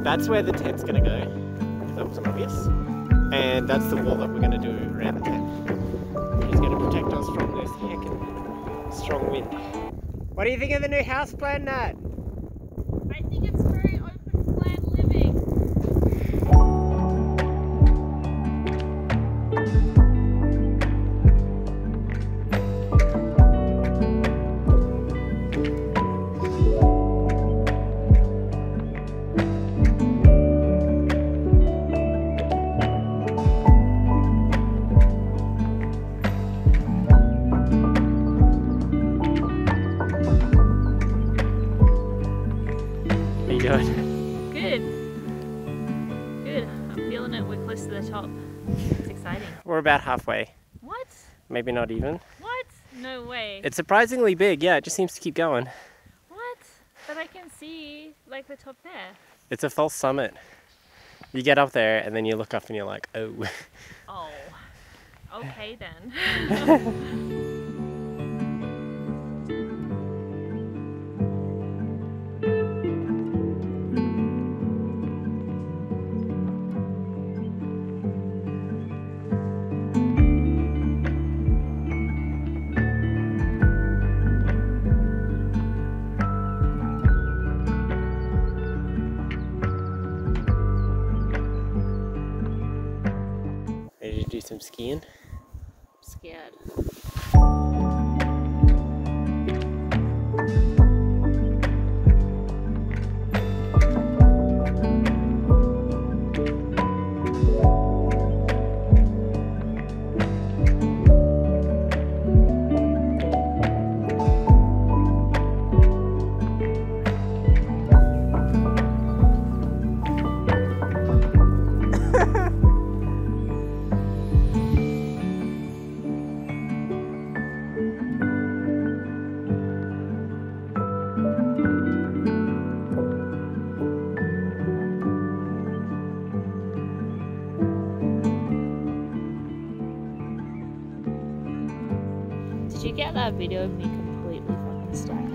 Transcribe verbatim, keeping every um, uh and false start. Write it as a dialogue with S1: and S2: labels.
S1: that's where the tent's gonna go, if that wasn't obvious. And that's the wall that we're gonna do around the tent. Which is gonna protect us from this heckin' strong wind. What do you think of the new house plan, Nat?
S2: I think it's very open plan living.
S1: Good.
S2: Good. Good. I'm feeling it. We're close to the top. It's exciting.
S1: We're about halfway.
S2: What?
S1: Maybe not even.
S2: What? No way.
S1: It's surprisingly big, yeah, it just seems to keep going.
S2: What? But I can see like the top there.
S1: It's a false summit. You get up there and then you look up and you're like, oh.
S2: Oh. Okay then.
S1: Ready to do some skiing?
S2: I'm scared. Did you get that video of me completely fucking stacked?